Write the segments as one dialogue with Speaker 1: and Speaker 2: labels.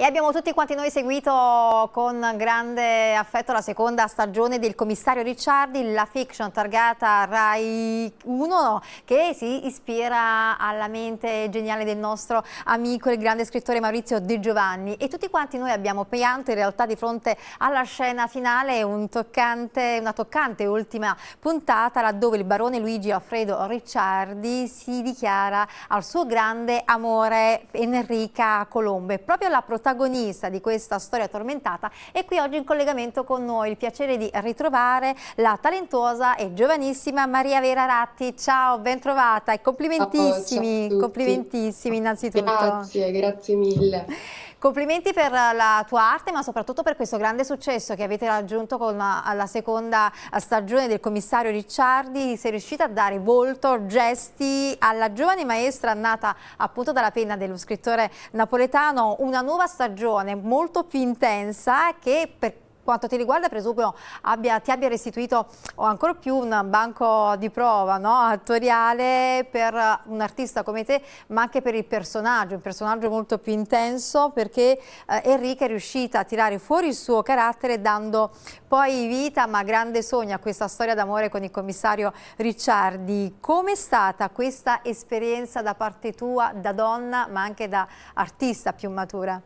Speaker 1: abbiamo tutti quanti noi seguito con grande affetto la seconda stagione del Commissario Ricciardi, la fiction targata Rai 1, che si ispira alla mente geniale del nostro amico, il grande scrittore Maurizio De Giovanni. E tutti quanti noi abbiamo pianto in realtà di fronte alla scena finale, una toccante ultima puntata, laddove il barone Luigi Alfredo Ricciardi si dichiara al suo grande amore Enrica Colombo. E proprio la protagonista di questa storia tormentata è qui oggi in collegamento con noi. Il piacere di ritrovare la talentuosa e giovanissima Maria Vera Ratti. Ciao, ben trovata e complimentissimi,
Speaker 2: Ciao a
Speaker 1: complimentissimi
Speaker 2: tutti.
Speaker 1: innanzitutto.
Speaker 2: Grazie mille.
Speaker 1: Complimenti per la tua arte, ma soprattutto per questo grande successo che avete raggiunto con la seconda stagione del Commissario Ricciardi. Sei riuscita a dare volto, gesti alla giovane maestra nata appunto dalla penna dello scrittore napoletano, una nuova stagione molto più intensa che per quanto ti riguarda presumo ti abbia restituito o ancora più un banco di prova, no? Attoriale per un artista come te, ma anche per il personaggio, un personaggio molto più intenso, perché Enrica è riuscita a tirare fuori il suo carattere dando poi vita, ma grande sogno, a questa storia d'amore con il Commissario Ricciardi. Com'è stata questa esperienza da parte tua, da donna, ma anche da artista più matura?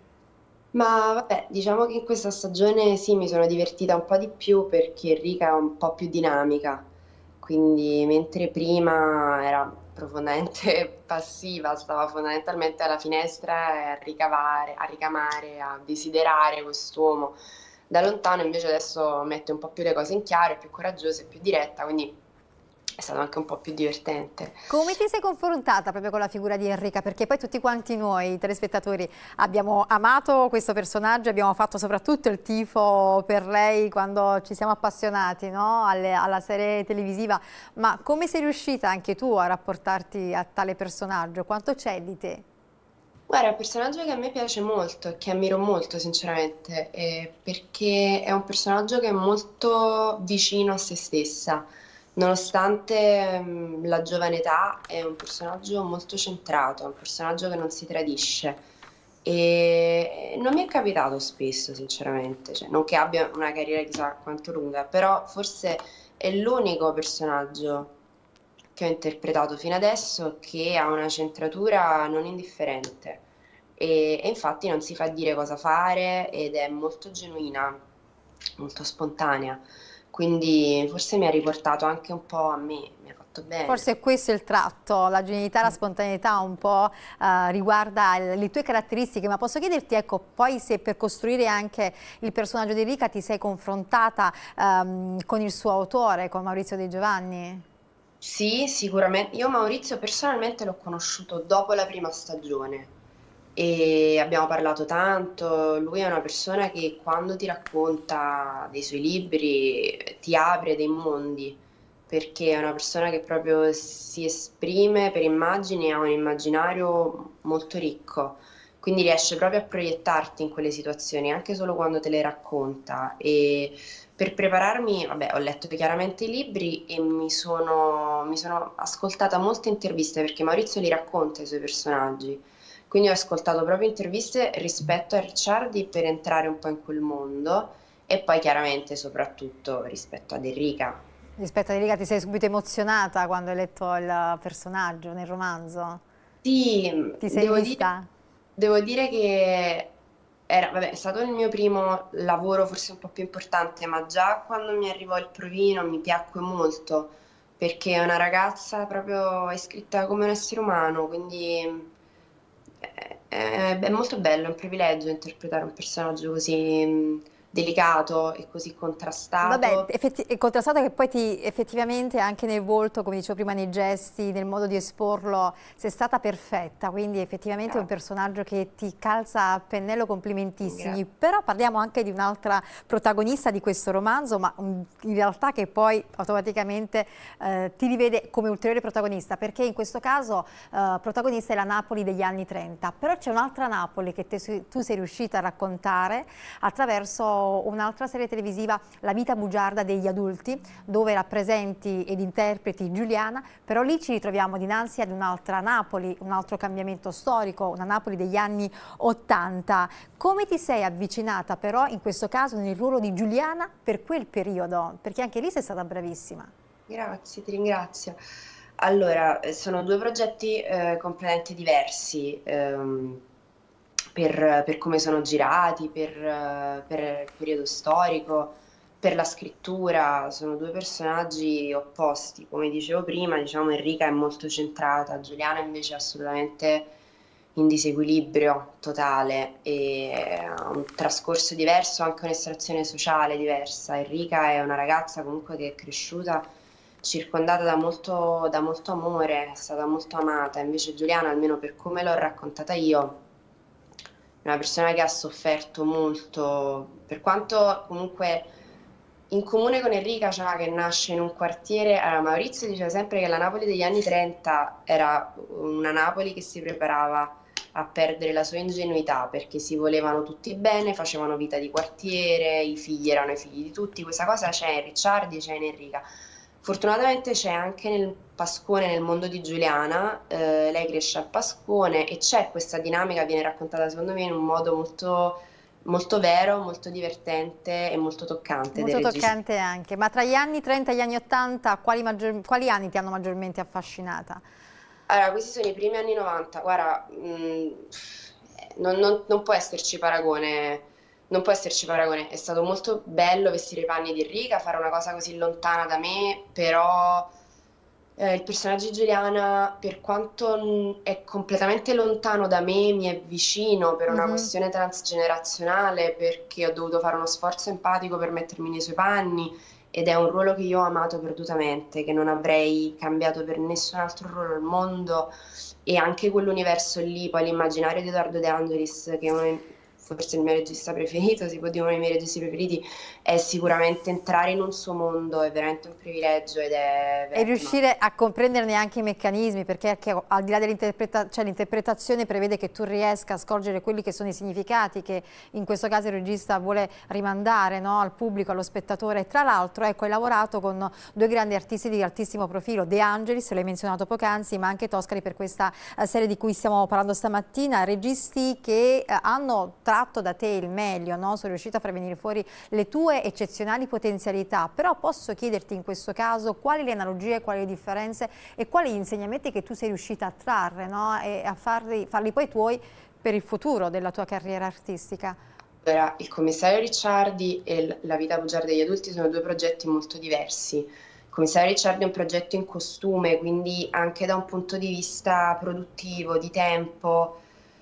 Speaker 2: Ma vabbè, diciamo che in questa stagione sì, mi sono divertita un po' di più perché Enrica è un po' più dinamica, quindi mentre prima era profondamente passiva, stava fondamentalmente alla finestra a ricavare, a ricamare, a desiderare quest'uomo. Da lontano invece adesso mette un po' più le cose in chiaro, è più coraggiosa, è più diretta, quindi è stato anche un po' più divertente.
Speaker 1: Come ti sei confrontata proprio con la figura di Enrica? Perché poi tutti quanti noi telespettatori abbiamo amato questo personaggio, abbiamo fatto soprattutto il tifo per lei quando ci siamo appassionati, no? Alla serie televisiva, ma come sei riuscita anche tu a rapportarti a tale personaggio? Quanto c'è di te?
Speaker 2: Guarda, è un personaggio che a me piace molto e che ammiro molto, sinceramente, perché è un personaggio che è molto vicino a se stessa. Nonostante la giovane età, è un personaggio molto centrato, è un personaggio che non si tradisce. E non mi è capitato spesso, sinceramente, cioè, non che abbia una carriera chissà quanto lunga, però forse è l'unico personaggio che ho interpretato fino adesso che ha una centratura non indifferente e infatti non si fa dire cosa fare ed è molto genuina, molto spontanea, quindi forse mi ha riportato anche un po' a me, mi ha fatto bene.
Speaker 1: Forse questo è il tratto, la genuinità, la spontaneità un po' riguarda le tue caratteristiche, ma posso chiederti, ecco, poi se per costruire anche il personaggio di Enrica ti sei confrontata con il suo autore, con Maurizio De Giovanni?
Speaker 2: Sì, sicuramente. Io Maurizio personalmente l'ho conosciuto dopo la prima stagione e abbiamo parlato tanto. Lui è una persona che quando ti racconta dei suoi libri ti apre dei mondi, perché è una persona che proprio si esprime per immagini, ha un immaginario molto ricco, quindi riesce proprio a proiettarti in quelle situazioni, anche solo quando te le racconta. E per prepararmi, vabbè, ho letto chiaramente i libri e mi sono ascoltata molte interviste perché Maurizio li racconta i suoi personaggi. Quindi ho ascoltato proprio interviste rispetto a Ricciardi per entrare un po' in quel mondo e poi chiaramente soprattutto rispetto ad Enrica.
Speaker 1: Rispetto a Enrica ti sei subito emozionata quando hai letto il personaggio nel romanzo?
Speaker 2: Sì,
Speaker 1: Ti sei vista?
Speaker 2: devo dire che era, vabbè, è stato il mio primo lavoro forse un po' più importante, ma già quando mi arrivò il provino mi piacque molto perché è una ragazza proprio è scritta come un essere umano, quindi è molto bello, è un privilegio interpretare un personaggio così delicato e così
Speaker 1: Vabbè,
Speaker 2: contrastato.
Speaker 1: è contrastato che poi effettivamente anche nel volto, come dicevo prima, nei gesti, nel modo di esporlo, sei stata perfetta, quindi effettivamente è un
Speaker 2: Grazie,
Speaker 1: personaggio che ti calza a pennello, complimentissimi.
Speaker 2: grazie.
Speaker 1: Però parliamo anche di un'altra protagonista di questo romanzo, ma in realtà che poi automaticamente ti rivede come ulteriore protagonista, perché in questo caso protagonista è la Napoli degli anni 30, però c'è un'altra Napoli che tu sei riuscita a raccontare attraverso un'altra serie televisiva, La vita bugiarda degli adulti, dove rappresenti ed interpreti Giuliana, però lì ci ritroviamo dinanzi ad un'altra Napoli, un altro cambiamento storico, una Napoli degli anni '80. Come ti sei avvicinata però in questo caso nel ruolo di Giuliana per quel periodo? Perché anche lì sei stata bravissima.
Speaker 2: Grazie, ti ringrazio. Allora, sono due progetti completamente diversi per come sono girati, per il periodo storico, per la scrittura. Sono due personaggi opposti. Come dicevo prima, diciamo Enrica è molto centrata, Giuliana invece è assolutamente in disequilibrio totale e ha un trascorso diverso, anche un'estrazione sociale diversa. Enrica è una ragazza comunque che è cresciuta circondata da molto amore, è stata molto amata, invece Giuliana, almeno per come l'ho raccontata io, è una persona che ha sofferto molto, per quanto comunque in comune con Enrica, cioè, che nasce in un quartiere. Allora, Maurizio diceva sempre che la Napoli degli anni 30 era una Napoli che si preparava a perdere la sua ingenuità perché si volevano tutti bene, facevano vita di quartiere, i figli erano i figli di tutti. Questa cosa c'è in Ricciardi, c'è in Enrica. Fortunatamente c'è anche nel Pascone, nel mondo di Giuliana. Lei cresce a Pascone e c'è questa dinamica, viene raccontata secondo me in un modo molto vero, molto divertente e molto toccante del
Speaker 1: Molto
Speaker 2: regista.
Speaker 1: toccante anche. Ma tra gli anni 30 e gli anni 80, quali anni ti hanno maggiormente affascinata?
Speaker 2: Allora, questi sono i primi anni 90, guarda, non può esserci paragone, non può esserci paragone. È stato molto bello vestire i panni di Enrica, fare una cosa così lontana da me, però il personaggio di Giuliana, per quanto è completamente lontano da me, mi è vicino per una
Speaker 1: Mhm.
Speaker 2: questione transgenerazionale, perché ho dovuto fare uno sforzo empatico per mettermi nei suoi panni ed è un ruolo che io ho amato perdutamente, che non avrei cambiato per nessun altro ruolo al mondo. E anche quell'universo lì, poi l'immaginario di Edoardo De Angelis, che è forse il mio regista preferito, si può dire uno dei miei registi preferiti, è sicuramente entrare in un suo mondo, è veramente un privilegio ed è
Speaker 1: E
Speaker 2: veramente
Speaker 1: riuscire
Speaker 2: magico.
Speaker 1: a comprenderne anche i meccanismi, perché al di là dell'interpretazione, cioè l'interpretazione prevede che tu riesca a scorgere quelli che sono i significati che in questo caso il regista vuole rimandare, no, al pubblico, allo spettatore. E tra l'altro, ecco, hai lavorato con due grandi artisti di altissimo profilo, De Angelis, l'hai menzionato poc'anzi, ma anche Toscari per questa serie di cui stiamo parlando stamattina, registi che hanno tratto da te il meglio, no? Sono riuscita a far venire fuori le tue eccezionali potenzialità, però posso chiederti in questo caso quali le analogie, quali le differenze e quali gli insegnamenti che tu sei riuscita a trarre, no? E a farli poi tuoi per il futuro della tua carriera artistica.
Speaker 2: Allora, il commissario Ricciardi e La vita bugiarda degli adulti sono due progetti molto diversi. Il commissario Ricciardi è un progetto in costume, quindi anche da un punto di vista produttivo, di tempo,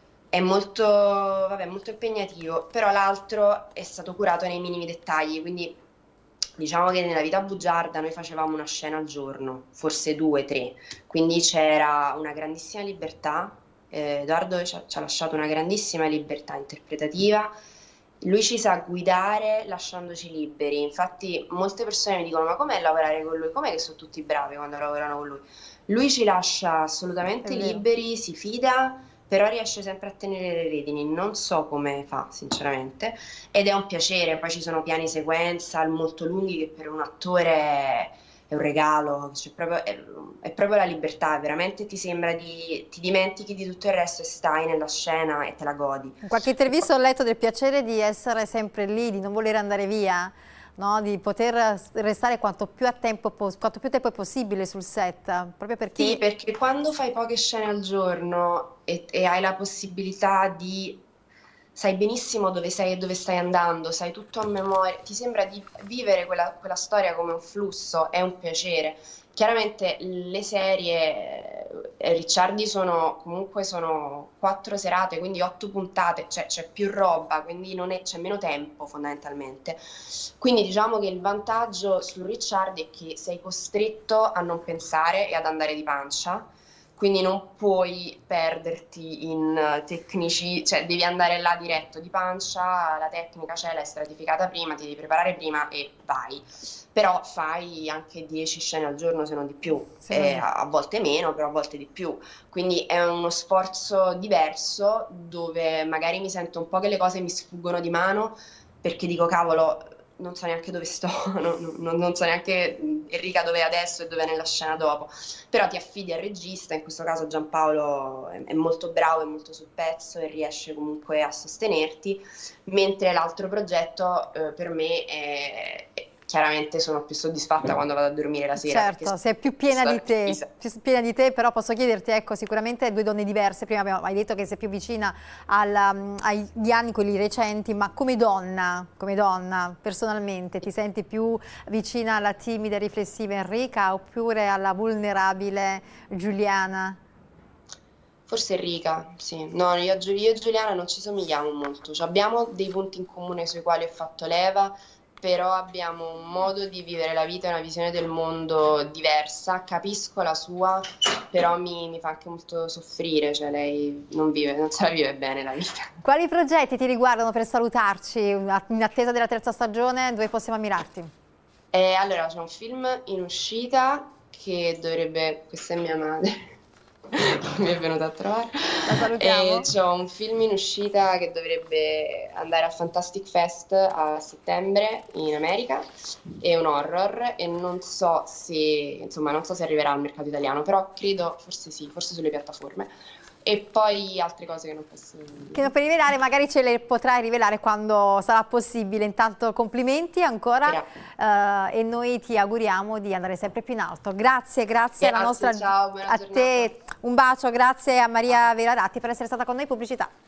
Speaker 2: è molto, vabbè, molto impegnativo, però l'altro è stato curato nei minimi dettagli, quindi diciamo che nella vita bugiarda noi facevamo una scena al giorno, forse due, tre, quindi c'era una grandissima libertà. Edoardo ci ha lasciato una grandissima libertà interpretativa. Lui ci sa guidare lasciandoci liberi. Infatti molte persone mi dicono: ma com'è lavorare con lui? Com'è che sono tutti bravi quando lavorano con lui? Lui ci lascia
Speaker 1: È
Speaker 2: assolutamente
Speaker 1: vero.
Speaker 2: liberi, si fida, però riesce sempre a tenere le redini. Non so come fa, sinceramente, ed è un piacere. Poi ci sono piani sequenza molto lunghi che per un attore è un regalo, cioè è proprio la libertà, veramente ti sembra ti dimentichi di tutto il resto e stai nella scena e te la godi.
Speaker 1: In qualche intervista ho letto del piacere di essere sempre lì, di non voler andare via, no? Di poter restare quanto più tempo è possibile sul set, proprio
Speaker 2: Sì,
Speaker 1: perché
Speaker 2: perché quando fai poche scene al giorno e hai la possibilità di... Sai benissimo dove sei e dove stai andando, sai tutto a memoria, ti sembra di vivere quella storia come un flusso, è un piacere. Chiaramente le serie Ricciardi sono 4 serate, quindi 8 puntate, cioè c'è più roba, quindi c'è meno tempo fondamentalmente. Quindi diciamo che il vantaggio su Ricciardi è che sei costretto a non pensare e ad andare di pancia, quindi non puoi perderti in tecnici, cioè devi andare là diretto di pancia, la tecnica c'è, l'hai stratificata prima, ti devi preparare prima e vai. Però fai anche 10 scene al giorno se non di più,
Speaker 1: se non...
Speaker 2: a volte meno, però a volte di più. Quindi è uno sforzo diverso dove magari mi sento un po' che le cose mi sfuggono di mano, perché dico cavolo, non so neanche dove sto, non so neanche Enrica dove è adesso e dove è nella scena dopo, però ti affidi al regista, in questo caso Giampaolo è molto bravo, è molto sul pezzo e riesce comunque a sostenerti, mentre l'altro progetto per me chiaramente sono più soddisfatta quando vado a dormire la sera.
Speaker 1: Certo, sei più piena di te, però posso chiederti, ecco, sicuramente due donne diverse, prima hai detto che sei più vicina agli anni, quelli recenti, ma come donna, personalmente, ti senti più vicina alla timida e riflessiva Enrica oppure alla vulnerabile Giuliana?
Speaker 2: Forse Enrica, sì. No, io e Giuliana non ci somigliamo molto, cioè, abbiamo dei punti in comune sui quali ho fatto leva, però abbiamo un modo di vivere la vita e una visione del mondo diversa. Capisco la sua, però mi fa anche molto soffrire, cioè lei non se la vive bene la vita.
Speaker 1: Quali progetti ti riguardano per salutarci in attesa della terza stagione? Dove possiamo ammirarti?
Speaker 2: Allora, c'è un film in uscita che dovrebbe... Questa è mia madre. Mi è venuta a trovare.
Speaker 1: La salutiamo.
Speaker 2: C'è un film in uscita che dovrebbe andare al Fantastic Fest a settembre in America, è un horror e non so se, insomma, non so se arriverà al mercato italiano, però credo, forse sì, forse sulle piattaforme. E poi altre cose che non posso dire.
Speaker 1: Che non puoi rivelare, magari ce le potrai rivelare quando sarà possibile. Intanto complimenti ancora e noi ti auguriamo di andare sempre più in alto. Grazie alla nostra...
Speaker 2: Ciao, buona
Speaker 1: a
Speaker 2: giornata.
Speaker 1: te un bacio, grazie a Maria Veladatti per essere stata con noi in pubblicità.